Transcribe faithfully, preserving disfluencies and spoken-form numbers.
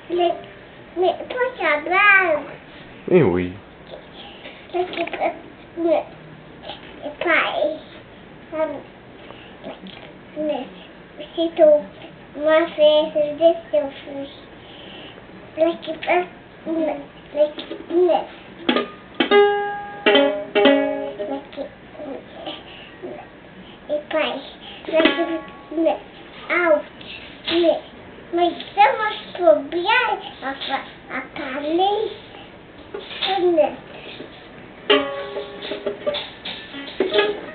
Mais, mais toi, ça va. Eh oui. Parce que, mais, pas, mais, c'est tout. Moi, c'est ce dessin. L'équipe, l'équipe, et pas, l'équipe, out, mais, mais ça marche trop bien à, à parler. Thank you.